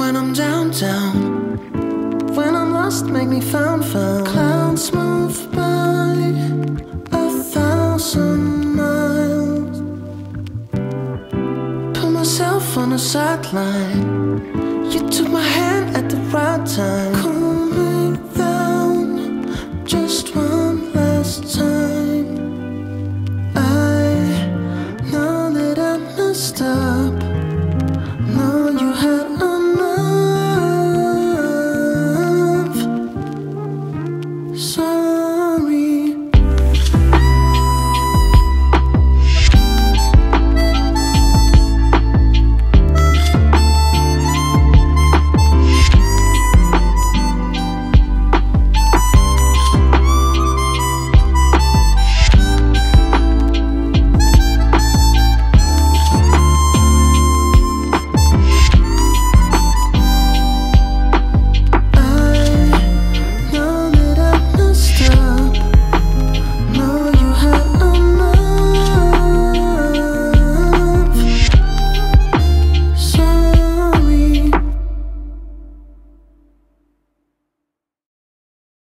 when I'm down, down. When I'm lost, make me found, found. Clouds move by 1,000 miles. Put myself on the sideline. You took my hand at the right time.